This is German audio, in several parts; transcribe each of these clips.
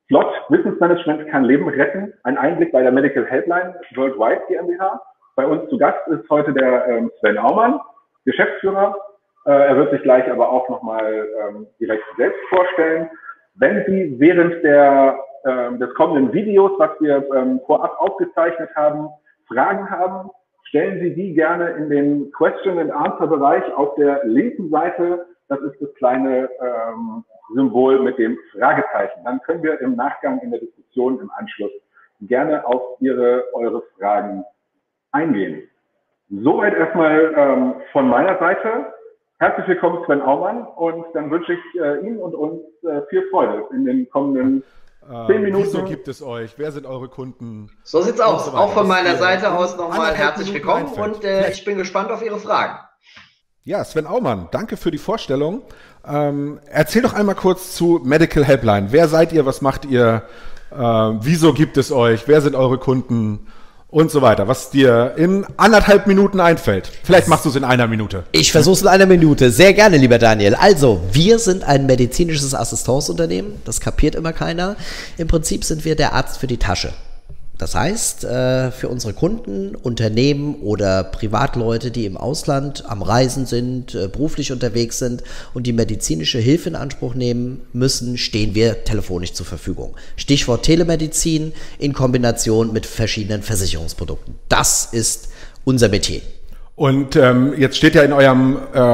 Flott, Wissensmanagement kann Leben retten. Ein Einblick bei der Medical Helpline Worldwide GmbH. Bei uns zu Gast ist heute der Sven Aumann, Geschäftsführer. Er wird sich gleich aber auch nochmal direkt selbst vorstellen. Wenn Sie während des kommenden Videos, was wir vorab aufgezeichnet haben, Fragen haben, stellen Sie die gerne in den Question-and-Answer-Bereich auf der linken Seite. Das ist das kleine Symbol mit dem Fragezeichen. Dann können wir im Nachgang in der Diskussion im Anschluss gerne auf eure Fragen eingehen. Soweit erstmal von meiner Seite. Herzlich willkommen, Sven Aumann, und dann wünsche ich Ihnen und uns viel Freude in den kommenden 10 Minuten. Wieso gibt es euch? Wer sind eure Kunden? So sieht's aus. So auch von meiner Seite aus nochmal herzlich willkommen und ich bin gespannt auf Ihre Fragen. Ja, Sven Aumann, danke für die Vorstellung. Erzähl doch einmal kurz zu Medical Helpline. Wer seid ihr? Was macht ihr? Wieso gibt es euch? Wer sind eure Kunden? Und so weiter, was dir in 1,5 Minuten einfällt. Vielleicht machst du es in 1 Minute. Ich versuche es in 1 Minute. Sehr gerne, lieber Daniel. Also, wir sind ein medizinisches Assistenzunternehmen. Das kapiert immer keiner. Im Prinzip sind wir der Arzt für die Tasche. Das heißt, für unsere Kunden, Unternehmen oder Privatleute, die im Ausland am Reisen sind, beruflich unterwegs sind und die medizinische Hilfe in Anspruch nehmen müssen, stehen wir telefonisch zur Verfügung. Stichwort Telemedizin in Kombination mit verschiedenen Versicherungsprodukten. Das ist unser Metier. Und jetzt steht ja in eurem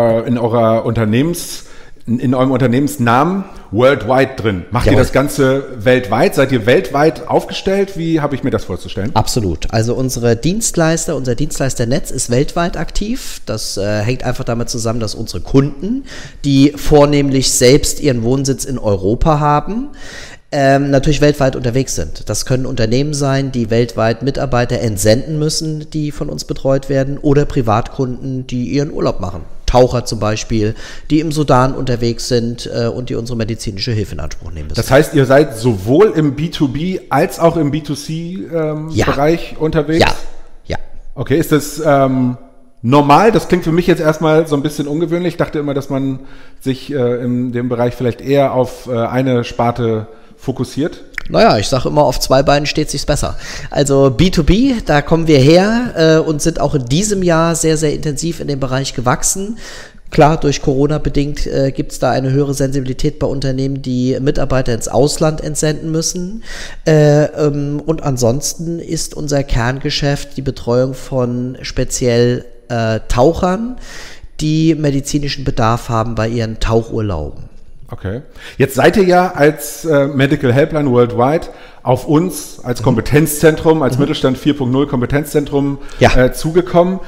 Unternehmensnamen Worldwide drin. Macht ihr das Ganze weltweit? Seid ihr weltweit aufgestellt? Wie habe ich mir das vorzustellen? Absolut. Also unser Dienstleisternetz ist weltweit aktiv. Das hängt einfach damit zusammen, dass unsere Kunden, die vornehmlich selbst ihren Wohnsitz in Europa haben, natürlich weltweit unterwegs sind. Das können Unternehmen sein, die weltweit Mitarbeiter entsenden müssen, die von uns betreut werden, oder Privatkunden, die ihren Urlaub machen. Taucher zum Beispiel, die im Sudan unterwegs sind und die unsere medizinische Hilfe in Anspruch nehmen müssen. Das heißt, ihr seid sowohl im B2B als auch im B2C-Bereich unterwegs? Ja. Okay, ist das normal? Das klingt für mich jetzt erstmal so ein bisschen ungewöhnlich. Ich dachte immer, dass man sich in dem Bereich vielleicht eher auf eine Sparte fokussiert. Naja, ich sage immer, auf 2 Beinen steht sich's besser. Also B2B, da kommen wir her und sind auch in diesem Jahr sehr, sehr intensiv in dem Bereich gewachsen. Klar, durch Corona bedingt gibt es da eine höhere Sensibilität bei Unternehmen, die Mitarbeiter ins Ausland entsenden müssen. Und ansonsten ist unser Kerngeschäft die Betreuung von speziell Tauchern, die medizinischen Bedarf haben bei ihren Tauchurlauben. Okay. Jetzt seid ihr ja als Medical Helpline Worldwide auf uns als Kompetenzzentrum, als Mittelstand 4.0 Kompetenzzentrum zugekommen.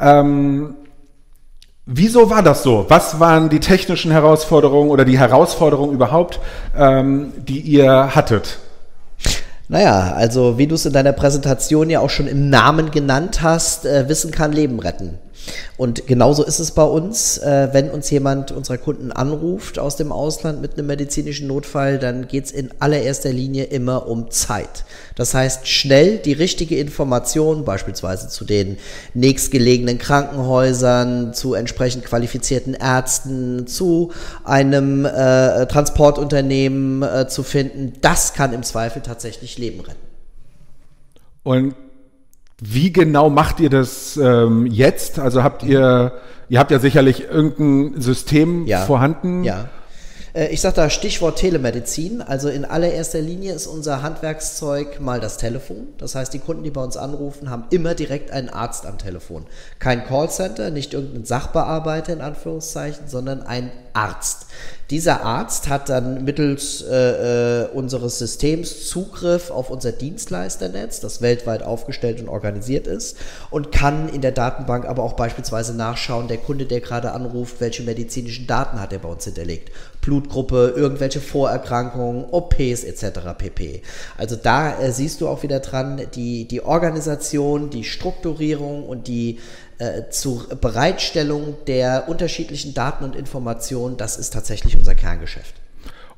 Wieso war das so? Was waren die technischen Herausforderungen oder die Herausforderungen überhaupt, die ihr hattet? Naja, also wie du es in deiner Präsentation ja auch schon im Namen genannt hast, Wissen kann Leben retten. Und genauso ist es bei uns, wenn uns jemand unserer Kunden anruft aus dem Ausland mit einem medizinischen Notfall, dann geht es in allererster Linie immer um Zeit. Das heißt, schnell die richtige Information, beispielsweise zu den nächstgelegenen Krankenhäusern, zu entsprechend qualifizierten Ärzten, zu einem Transportunternehmen zu finden, das kann im Zweifel tatsächlich Leben retten. Und wie genau macht ihr das jetzt? Also habt ihr habt ja sicherlich irgendein System vorhanden. Ja. Ich sage da Stichwort Telemedizin. Also in allererster Linie ist unser Handwerkszeug mal das Telefon. Das heißt, die Kunden, die bei uns anrufen, haben immer direkt einen Arzt am Telefon. Kein Callcenter, nicht irgendein Sachbearbeiter in Anführungszeichen, sondern ein Arzt. Dieser Arzt hat dann mittels unseres Systems Zugriff auf unser Dienstleisternetz, das weltweit aufgestellt und organisiert ist, und kann in der Datenbank aber auch beispielsweise nachschauen, der Kunde, der gerade anruft, welche medizinischen Daten hat er bei uns hinterlegt. Blutgruppe, irgendwelche Vorerkrankungen, OPs etc. pp. Also da siehst du auch wieder dran, die Organisation, die Strukturierung und die zur Bereitstellung der unterschiedlichen Daten und Informationen, das ist tatsächlich unser Kerngeschäft. Und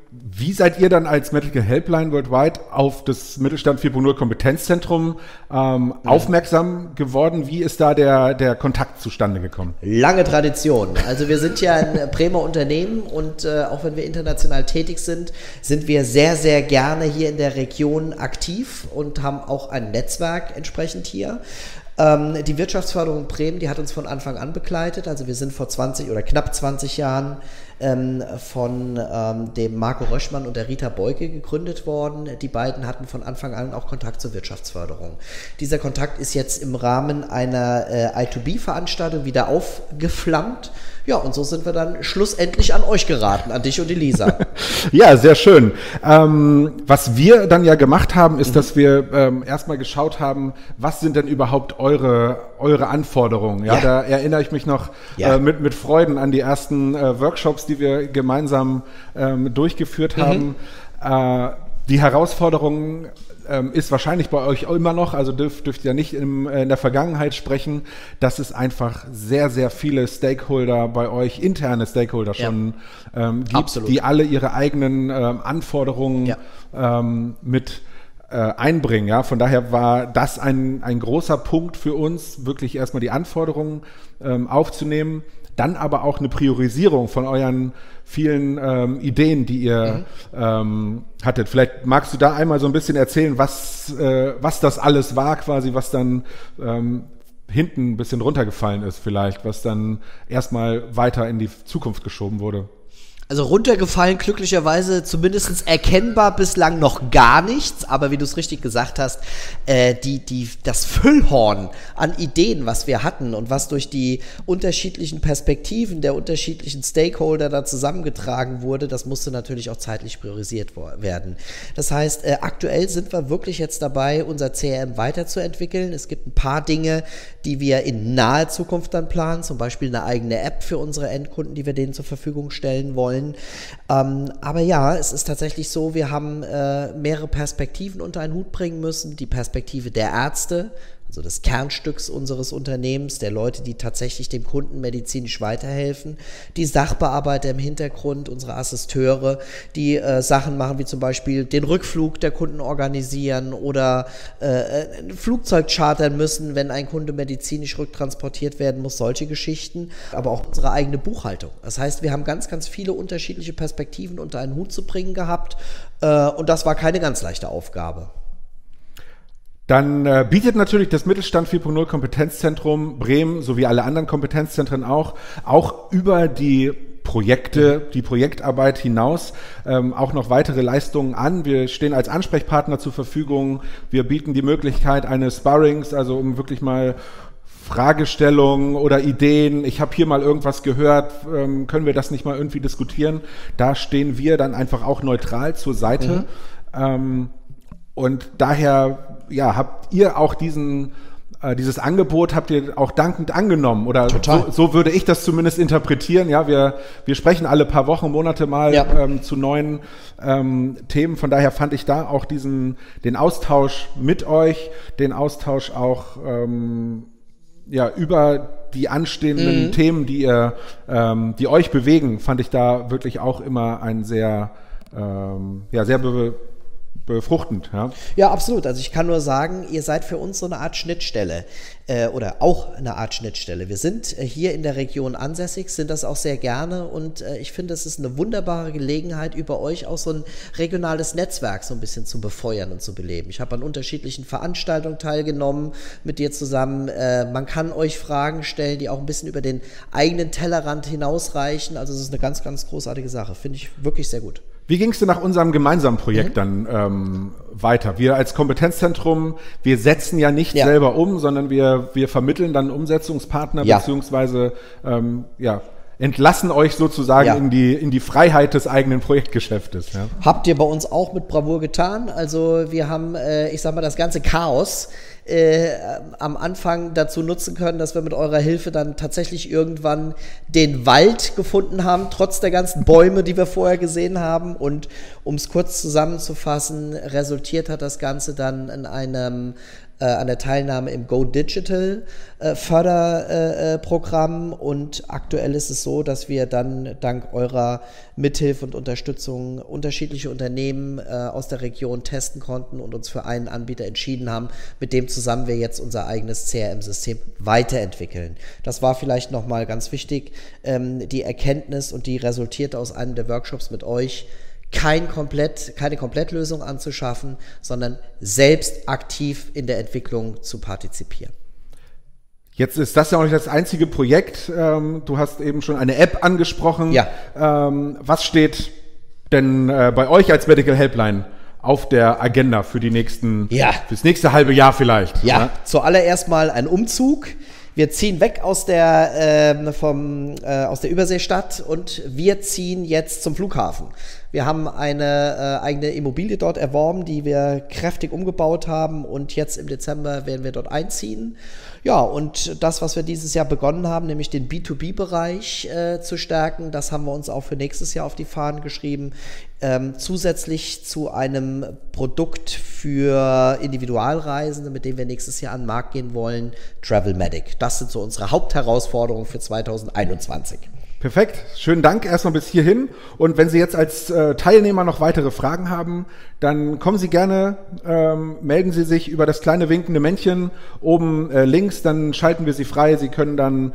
wie seid ihr dann als Medical Helpline Worldwide auf das Mittelstand 4.0 Kompetenzzentrum aufmerksam geworden? Wie ist da der Kontakt zustande gekommen? Lange Tradition. Also wir sind ja ein Bremer Unternehmen und auch wenn wir international tätig sind, sind wir sehr, sehr gerne hier in der Region aktiv und haben auch ein Netzwerk entsprechend hier. Die Wirtschaftsförderung Bremen, die hat uns von Anfang an begleitet. Also wir sind vor 20 oder knapp 20 Jahren von dem Marco Röschmann und der Rita Beuke gegründet worden. Die beiden hatten von Anfang an auch Kontakt zur Wirtschaftsförderung. Dieser Kontakt ist jetzt im Rahmen einer I2B-Veranstaltung wieder aufgeflammt. Ja, und so sind wir dann schlussendlich an euch geraten, an dich und die Lisa. Ja, sehr schön. Was wir dann ja gemacht haben, ist, dass wir erstmal geschaut haben, was sind denn überhaupt eure Anforderungen? Ja, da erinnere ich mich noch mit Freuden an die ersten Workshops, die wir gemeinsam durchgeführt haben. Die Herausforderung ist wahrscheinlich bei euch immer noch, also dürft ihr nicht in der Vergangenheit sprechen, dass es einfach sehr, sehr viele Stakeholder bei euch, interne Stakeholder schon gibt, absolut, die alle ihre eigenen Anforderungen mit einbringen. Ja? Von daher war das ein großer Punkt für uns, wirklich erstmal die Anforderungen aufzunehmen, dann aber auch eine Priorisierung von euren vielen Ideen, die ihr hattet. Vielleicht magst du da einmal so ein bisschen erzählen, was das alles war quasi, was dann hinten ein bisschen runtergefallen ist vielleicht, was dann erstmal weiter in die Zukunft geschoben wurde. Also runtergefallen, glücklicherweise zumindest erkennbar bislang noch gar nichts, aber wie du es richtig gesagt hast, das Füllhorn an Ideen, was wir hatten und was durch die unterschiedlichen Perspektiven der unterschiedlichen Stakeholder da zusammengetragen wurde, das musste natürlich auch zeitlich priorisiert werden. Das heißt, aktuell sind wir wirklich jetzt dabei, unser CRM weiterzuentwickeln. Es gibt ein paar Dinge, die wir in naher Zukunft dann planen, zum Beispiel eine eigene App für unsere Endkunden, die wir denen zur Verfügung stellen wollen. Aber ja, es ist tatsächlich so, wir haben mehrere Perspektiven unter einen Hut bringen müssen. Die Perspektive der Ärzte, also des Kernstücks unseres Unternehmens, der Leute, die tatsächlich dem Kunden medizinisch weiterhelfen, die Sachbearbeiter im Hintergrund, unsere Assisteure, die Sachen machen, wie zum Beispiel den Rückflug der Kunden organisieren oder ein Flugzeug chartern müssen, wenn ein Kunde medizinisch rücktransportiert werden muss, solche Geschichten, aber auch unsere eigene Buchhaltung. Das heißt, wir haben ganz, ganz viele unterschiedliche Perspektiven unter einen Hut zu bringen gehabt und das war keine ganz leichte Aufgabe. Dann bietet natürlich das Mittelstand 4.0 Kompetenzzentrum Bremen sowie alle anderen Kompetenzzentren auch über die Projekte, die Projektarbeit hinaus auch noch weitere Leistungen an. Wir stehen als Ansprechpartner zur Verfügung. Wir bieten die Möglichkeit eines Sparrings, also um wirklich mal Fragestellungen oder Ideen, ich habe hier mal irgendwas gehört, können wir das nicht mal irgendwie diskutieren? Da stehen wir dann einfach auch neutral zur Seite. Und daher habt ihr auch dieses Angebot habt ihr auch dankend angenommen oder so würde ich das zumindest interpretieren. Ja, wir sprechen alle paar Wochen, Monate mal zu neuen Themen. Von daher fand ich da auch den Austausch mit euch, den Austausch auch über die anstehenden Themen, die euch bewegen, fand ich da wirklich auch immer ein sehr befruchtend. Ja, absolut. Also ich kann nur sagen, ihr seid für uns so eine Art Schnittstelle oder auch eine Art Schnittstelle. Wir sind hier in der Region ansässig, sind das auch sehr gerne und ich finde, es ist eine wunderbare Gelegenheit, über euch auch so ein regionales Netzwerk so ein bisschen zu befeuern und zu beleben. Ich habe an unterschiedlichen Veranstaltungen teilgenommen mit dir zusammen. Man kann euch Fragen stellen, die auch ein bisschen über den eigenen Tellerrand hinausreichen. Also es ist eine ganz, ganz großartige Sache. Finde ich wirklich sehr gut. Wie ging es denn nach unserem gemeinsamen Projekt dann weiter? Wir als Kompetenzzentrum, wir setzen ja nicht selber um, sondern wir vermitteln dann Umsetzungspartner beziehungsweise entlassen euch sozusagen in die Freiheit des eigenen Projektgeschäftes. Ja. Habt ihr bei uns auch mit Bravour getan. Also wir haben, ich sag mal, das ganze Chaos am Anfang dazu nutzen können, dass wir mit eurer Hilfe dann tatsächlich irgendwann den Wald gefunden haben, trotz der ganzen Bäume, die wir vorher gesehen haben. Und um es kurz zusammenzufassen, resultiert hat das Ganze dann in einem an der Teilnahme im Go Digital Förderprogramm, und aktuell ist es so, dass wir dann dank eurer Mithilfe und Unterstützung unterschiedliche Unternehmen aus der Region testen konnten und uns für einen Anbieter entschieden haben, mit dem zusammen wir jetzt unser eigenes CRM-System weiterentwickeln. Das war vielleicht nochmal ganz wichtig, die Erkenntnis, und die resultierte aus einem der Workshops mit euch, keine Komplettlösung anzuschaffen, sondern selbst aktiv in der Entwicklung zu partizipieren. Jetzt ist das ja auch nicht das einzige Projekt. Du hast eben schon eine App angesprochen. Ja. Was steht denn bei euch als Medical Helpline auf der Agenda für fürs nächste halbe Jahr vielleicht? Ja, zuallererst mal ein Umzug. Wir ziehen weg aus der Überseestadt und wir ziehen jetzt zum Flughafen. Wir haben eine eigene Immobilie dort erworben, die wir kräftig umgebaut haben, und jetzt im Dezember werden wir dort einziehen. Ja, und das, was wir dieses Jahr begonnen haben, nämlich den B2B-Bereich zu stärken, das haben wir uns auch für nächstes Jahr auf die Fahnen geschrieben. Zusätzlich zu einem Produkt für Individualreisende, mit dem wir nächstes Jahr an den Markt gehen wollen, TravelMedic. Das sind so unsere Hauptherausforderungen für 2021. Perfekt, schönen Dank erstmal bis hierhin. Und wenn Sie jetzt als Teilnehmer noch weitere Fragen haben, dann kommen Sie gerne, melden Sie sich über das kleine winkende Männchen oben links, dann schalten wir Sie frei. Sie können dann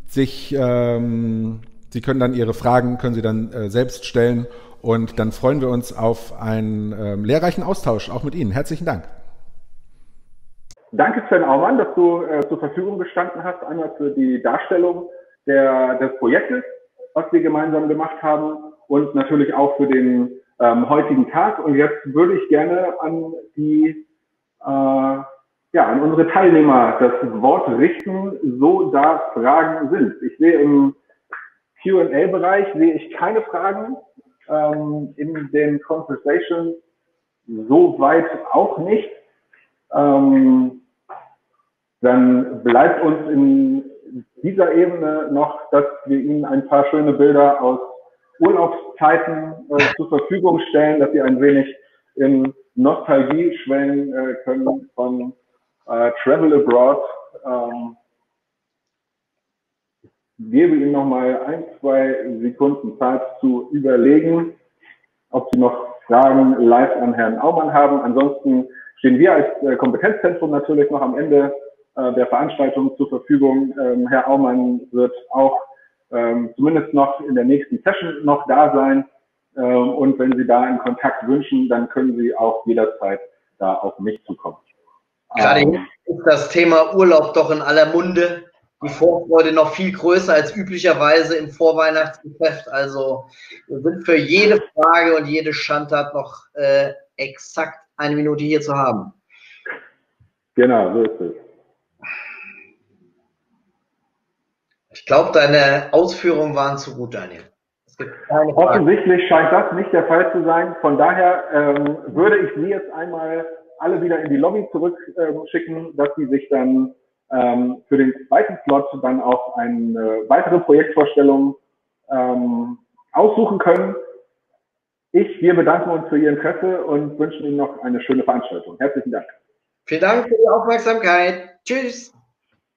Ihre Fragen selbst stellen, und dann freuen wir uns auf einen lehrreichen Austausch, auch mit Ihnen. Herzlichen Dank. Danke, Sven Aumann, dass du zur Verfügung gestanden hast, einmal für die Darstellung des Projektes, was wir gemeinsam gemacht haben, und natürlich auch für den heutigen Tag. Und jetzt würde ich gerne an unsere Teilnehmer das Wort richten, so da Fragen sind. Ich sehe im Q&A-Bereich keine Fragen, in den Conversations soweit auch nicht. Dann bleibt uns in dieser Ebene noch, dass wir Ihnen ein paar schöne Bilder aus Urlaubszeiten zur Verfügung stellen, dass Sie ein wenig in Nostalgie schwelgen können von Travel Abroad. Ich gebe Ihnen noch mal 1-2 Sekunden Zeit zu überlegen, ob Sie noch Fragen live an Herrn Aumann haben. Ansonsten stehen wir als Kompetenzzentrum natürlich noch am Ende der Veranstaltung zur Verfügung. Herr Aumann wird auch zumindest noch in der nächsten Session noch da sein. Und wenn Sie da einen Kontakt wünschen, dann können Sie auch jederzeit da auf mich zukommen. Gerade jetzt ist das Thema Urlaub doch in aller Munde. Die Vorfreude noch viel größer als üblicherweise im Vorweihnachtsgeschäft. Also wir sind für jede Frage und jede Schandtat noch exakt 1 Minute hier zu haben. Genau, so ist es. Ich glaube, deine Ausführungen waren zu gut, Daniel. Es gibt keine Frage. Offensichtlich scheint das nicht der Fall zu sein. Von daher würde ich Sie jetzt einmal alle wieder in die Lobby zurückschicken, dass Sie sich dann für den zweiten Slot dann auch eine weitere Projektvorstellung aussuchen können. Wir bedanken uns für Ihr Interesse und wünschen Ihnen noch eine schöne Veranstaltung. Herzlichen Dank. Vielen Dank für die Aufmerksamkeit. Tschüss.